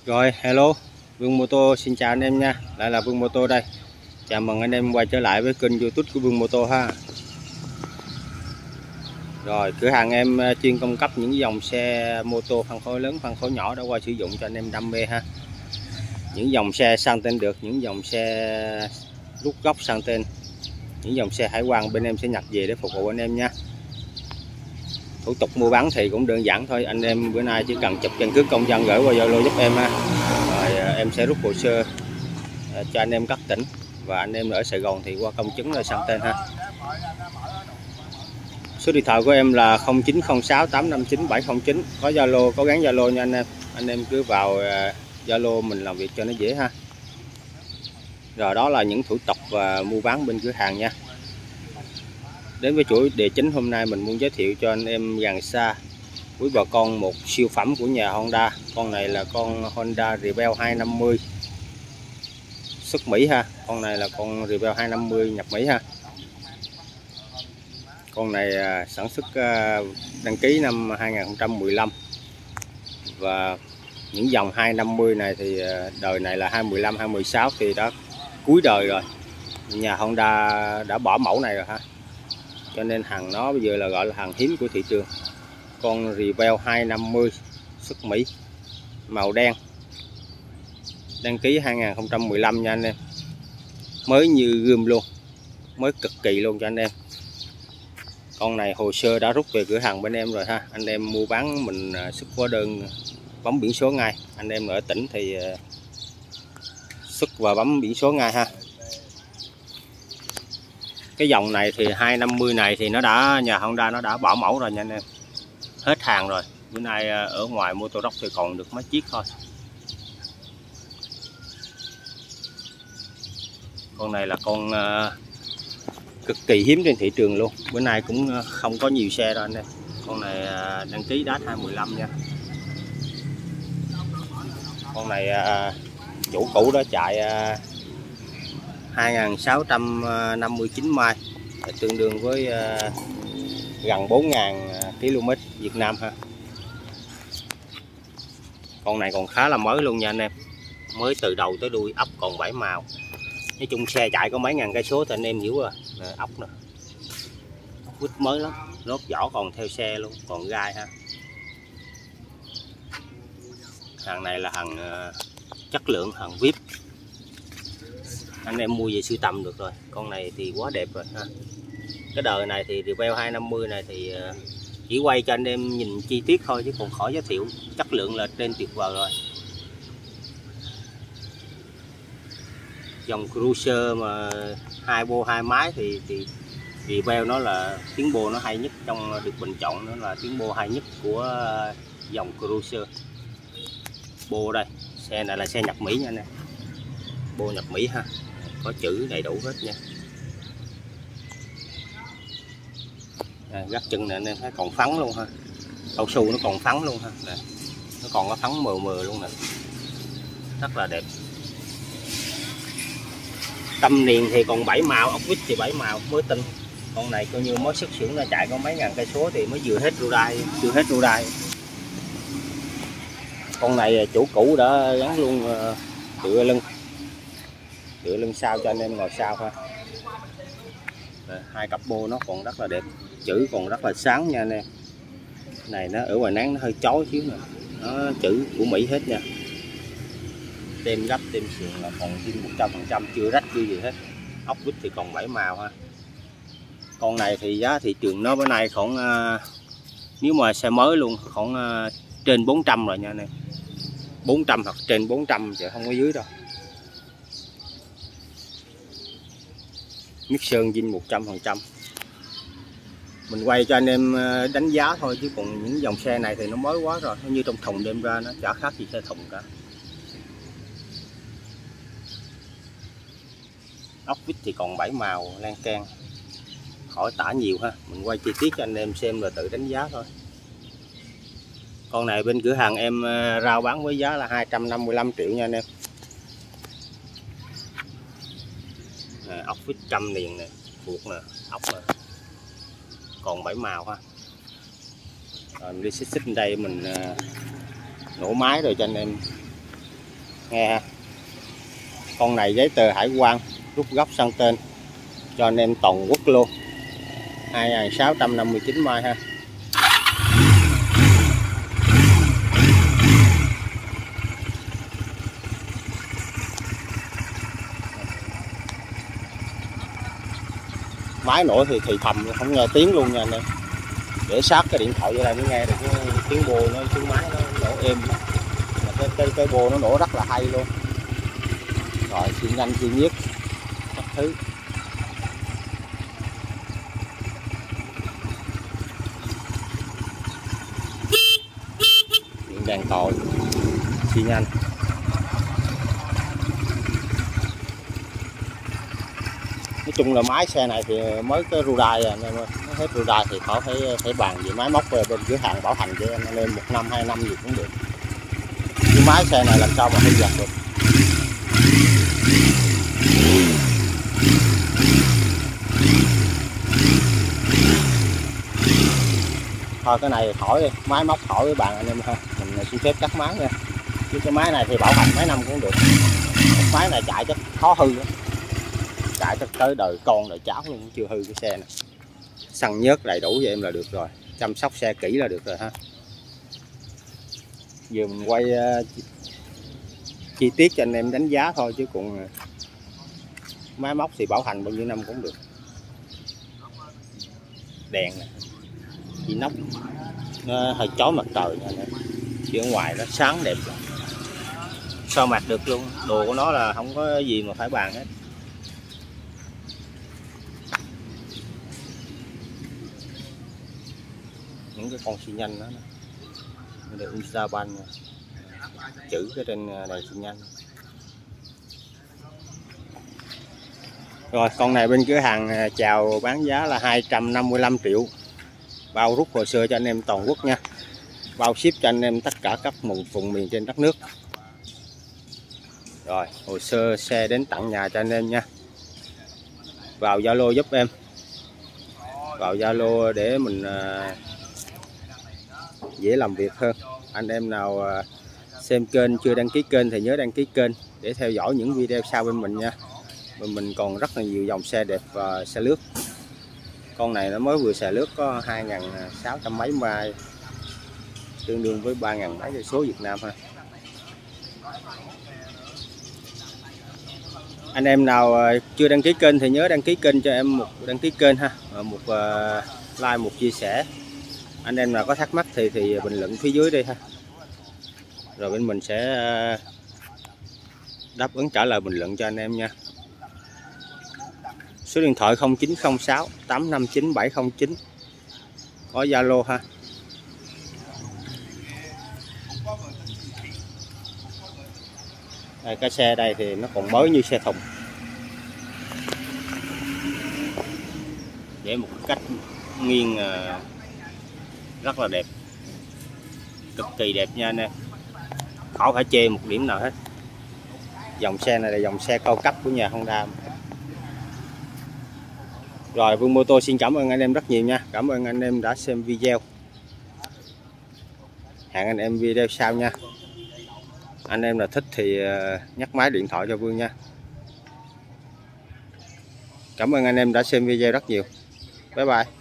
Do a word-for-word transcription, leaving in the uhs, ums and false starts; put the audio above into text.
Rồi, hello, Vương Mô Tô xin chào anh em nha, lại là Vương Mô Tô đây. Chào mừng anh em quay trở lại với kênh YouTube của Vương Mô Tô ha. Rồi, cửa hàng em chuyên cung cấp những dòng xe mô tô phân khối lớn, phân khối nhỏ đã qua sử dụng cho anh em đam mê ha. Những dòng xe sang tên được, những dòng xe rút gốc sang tên, những dòng xe hải quan bên em sẽ nhập về để phục vụ anh em nha. Thủ tục mua bán thì cũng đơn giản thôi, anh em bữa nay chỉ cần chụp căn cước công dân gửi qua Zalo giúp em ha. Rồi em sẽ rút hồ sơ cho anh em các tỉnh, và anh em ở Sài Gòn thì qua công chứng rồi sang tên ha. Số điện thoại của em là không chín không sáu tám năm chín bảy không chín, có Zalo, có gắn Zalo nha anh em. Anh em cứ vào Zalo mình làm việc cho nó dễ ha. Rồi đó là những thủ tục và mua bán bên cửa hàng nha. Đến với chủ đề chính hôm nay mình muốn giới thiệu cho anh em gần xa quý bà con một siêu phẩm của nhà Honda. Con này là con Honda Rebel hai năm mươi xuất Mỹ ha. Con này là con Rebel hai năm mươi nhập Mỹ ha. Con này sản xuất đăng ký năm hai nghìn không trăm mười lăm, và những dòng hai năm mươi này thì đời này là hai mười lăm hai mười sáu thì đã cuối đời rồi. Nhà Honda đã bỏ mẫu này rồi ha. Cho nên hàng nó bây giờ là gọi là hàng hiếm của thị trường. Con Rebel hai năm mươi xuất Mỹ, màu đen, đăng ký hai nghìn không trăm mười lăm nha anh em. Mới như gươm luôn, mới cực kỳ luôn cho anh em. Con này hồ sơ đã rút về cửa hàng bên em rồi ha. Anh em mua bán mình xuất hóa đơn, bấm biển số ngay. Anh em ở tỉnh thì xuất và bấm biển số ngay ha. Cái dòng này thì hai năm mươi này thì nó đã, nhà Honda nó đã bỏ mẫu rồi nha anh em. Hết hàng rồi. Bữa nay ở ngoài Motorrock thì còn được mấy chiếc thôi. Con này là con uh, cực kỳ hiếm trên thị trường luôn. Bữa nay cũng không có nhiều xe đâu anh em. Con này uh, đăng ký đát hai mười lăm nha. Con này uh, chủ cũ đó chạy uh, hai nghìn sáu trăm năm mươi chín mai, tương đương với uh, gần bốn nghìn ki lô mét Việt Nam ha. Con này còn khá là mới luôn nha anh em, mới từ đầu tới đuôi, ốc còn bảy màu. Nói chung xe chạy có mấy ngàn cây số thì anh em hiểu rồi. Nè, ốc nè, ốc vít mới lắm, lốp vỏ còn theo xe luôn, còn gai ha. Hàng này là hàng uh, chất lượng, hàng vi ai pi, anh em mua về sưu tầm được rồi. Con này thì quá đẹp rồi ha. Cái đời này thì Rebel hai năm mươi này thì chỉ quay cho anh em nhìn chi tiết thôi, chứ còn khỏi giới thiệu. Chất lượng là trên tuyệt vời rồi. Dòng cruiser mà hai bô hai máy thì thì Rebel nó là tiếng bô nó hay nhất, trong được bình chọn nó là tiếng bô hay nhất của dòng cruiser. Bô đây, xe này là xe nhập Mỹ nha anh em. Bô nhập Mỹ ha, có chữ đầy đủ hết nha. À, gắt chân này anh em thấy còn phắn luôn ha, cao su nó còn phắn luôn ha. Nè, nó còn có phắn mờ mờ luôn nè, rất là đẹp. Tâm niên thì còn bảy màu, ốc vít thì bảy màu, mới tinh. Con này coi như mới xuất xưởng ra chạy có mấy ngàn cây số thì mới vừa hết rô đai, chưa hết rô đai. Con này chủ cũ đã gắn luôn tựa lưng, tựa lưng sau cho anh em ngồi sau ha. Rồi, hai cặp bô nó còn rất là đẹp, chữ còn rất là sáng nha anh em. Này nó ở ngoài nắng nó hơi chói xíu nè, nó chữ của Mỹ hết nha. Tem gấp, tem sườn là còn zin một trăm phần trăm, chưa rách chưa gì hết. Ốc vít thì còn bảy màu ha. Con này thì giá thị trường nó bữa nay khoảng uh, nếu mà xe mới luôn khoảng uh, trên bốn trăm rồi nha anh em. bốn trăm hoặc trên bốn trăm chứ không có dưới đâu. Nước sơn zin một trăm phần trăm. Mình quay cho anh em đánh giá thôi, chứ còn những dòng xe này thì nó mới quá rồi, nó như trong thùng đem ra nó chả khác gì xe thùng cả. Ốc vít thì còn bảy màu lan can, khỏi tả nhiều ha. Mình quay chi tiết cho anh em xem rồi tự đánh giá thôi. Con này bên cửa hàng em rao bán với giá là hai trăm năm mươi lăm triệu nha anh em. Nè, ốc vít trăm liền nè, phuộc nè, ốc nè, còn bảy màu ha. Rồi mình đi xích xích đây mình uh, nổ máy rồi cho anh em nghe ha. Con này giấy tờ hải quan rút gốc sang tên cho anh em toàn quốc luôn. Hai nghìn sáu trăm năm mươi chín mai ha. Máy nổ thì thì thầm không nghe tiếng luôn nha anh em. Để sát cái điện thoại vô đây mới nghe được cái tiếng bô nó, tiếng máy nó nổ êm. Mà cái cái cái bô nó nổ rất là hay luôn. Rồi xi nhanh xi nhiếc các thứ. Điện đèn còi xi nhanh. Nói chung là máy xe này thì mới cái rưu đai rồi anh em ơi. Nó hết rưu đai thì khỏi phải phải bàn gì máy móc về bên cửa hàng bảo hành cho anh em một năm hai năm gì cũng được. Cái máy xe này làm sao mà không giặt được. Thôi cái này khỏi đi, máy móc khỏi với bạn anh em ha. Mình xin phép cắt máy nha. Chứ cái máy này thì bảo hành mấy năm cũng được. Máy này chạy chắc khó hư nữa. Chạy chắc tới đời con đời cháu luôn cũng chưa hư cái xe này. Xăng nhớt đầy đủ cho em là được rồi. Chăm sóc xe kỹ là được rồi ha. Giờ mình quay uh, chi tiết cho anh em đánh giá thôi, chứ còn uh, máy móc thì bảo hành bao nhiêu năm cũng được. Đèn này inox nó hơi chói mặt trời nha, chứ ở ngoài nó sáng đẹp rồi. Soi mặt được luôn. Đồ của nó là không có gì mà phải bàn hết. Những cái con xi nhanh đó, đây Unzaban chữ cái trên này xi nhanh. Rồi con này bên cửa hàng chào bán giá là hai trăm năm mươi lăm triệu, bao rút hồ sơ cho anh em toàn quốc nha, bao ship cho anh em tất cả các vùng miền trên đất nước. Rồi hồ sơ xe đến tận nhà cho anh em nha. Vào Zalo giúp em, vào Zalo để mình uh, dễ làm việc hơn. Anh em nào uh, xem kênh chưa đăng ký kênh thì nhớ đăng ký kênh để theo dõi những video sau bên mình nha. Bên mình còn rất là nhiều dòng xe đẹp và xe lướt. Con này nó mới vừa xài lướt có hai nghìn sáu trăm mấy mai, tương đương với ba nghìn mấy cây số Việt Nam ha. Anh em nào chưa đăng ký kênh thì nhớ đăng ký kênh cho em, một đăng ký kênh ha, một uh, like, một chia sẻ. Anh em nào có thắc mắc thì thì bình luận phía dưới đi ha, rồi bên mình sẽ đáp ứng trả lời bình luận cho anh em nha. Số điện thoại không chín không sáu tám năm chín bảy không chín, có Zalo ha. Đây, cái xe đây thì nó còn mới như xe thùng, để một cách nghiêng rất là đẹp, cực kỳ đẹp nha anh em, khỏi phải chê một điểm nào hết. Dòng xe này là dòng xe cao cấp của nhà Honda. Rồi Vương Mô Tô xin cảm ơn anh em rất nhiều nha. Cảm ơn anh em đã xem video. Hẹn anh em video sau nha. Anh em là thích thì nhắc máy điện thoại cho Vương nha. Cảm ơn anh em đã xem video rất nhiều. Bye bye.